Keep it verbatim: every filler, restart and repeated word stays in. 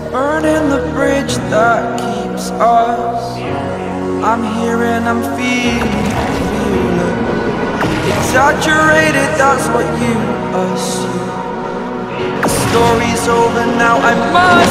burning the bridge that keeps us. I'm here and I'm feeling, feeling exaggerated, that's what you assume. The story's over now, I must